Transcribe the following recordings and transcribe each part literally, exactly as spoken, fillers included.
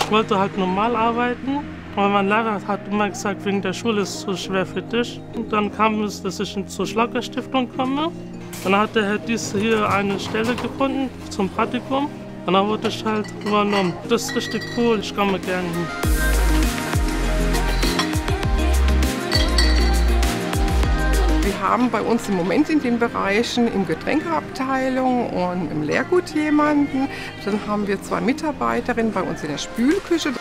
Ich wollte halt normal arbeiten, aber mein Lehrer hat immer gesagt, wegen der Schule ist es zu schwer für dich. Und dann kam es, dass ich zur Schlager-Stiftung komme. Dann hat der Herr Dies hier eine Stelle gefunden zum Praktikum. Und dann wurde ich halt übernommen. Das ist richtig cool, ich komme gerne hin. Wir haben bei uns im Moment in den Bereichen im Getränkeabteilung und im Lehrgut jemanden. Dann haben wir zwei Mitarbeiterinnen bei uns in der Spülküche.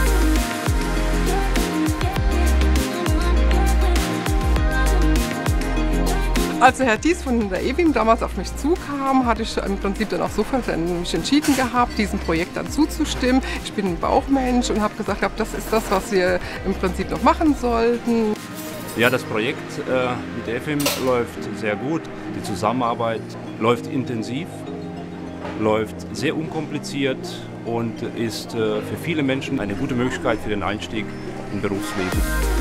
Als der Herr Dies von der E B I M damals auf mich zukam, hatte ich im Prinzip dann auch sofort mich entschieden gehabt, diesem Projekt dann zuzustimmen. Ich bin ein Bauchmensch und habe gesagt, das ist das, was wir im Prinzip noch machen sollten. Ja, das Projekt äh, mit der F I M läuft sehr gut. Die Zusammenarbeit läuft intensiv, läuft sehr unkompliziert und ist äh, für viele Menschen eine gute Möglichkeit für den Einstieg im Berufsleben.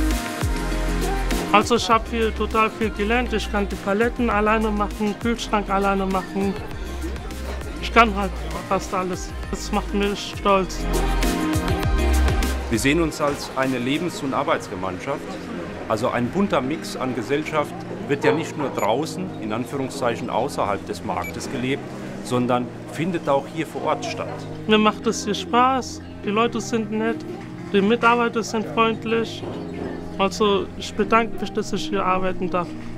Also ich habe hier total viel gelernt. Ich kann die Paletten alleine machen, Kühlschrank alleine machen. Ich kann halt fast alles. Das macht mich stolz. Wir sehen uns als eine Lebens- und Arbeitsgemeinschaft. Also ein bunter Mix an Gesellschaft wird ja nicht nur draußen, in Anführungszeichen außerhalb des Marktes gelebt, sondern findet auch hier vor Ort statt. Mir macht es hier Spaß, die Leute sind nett, die Mitarbeiter sind freundlich. Also ich bedanke mich, dass ich hier arbeiten darf.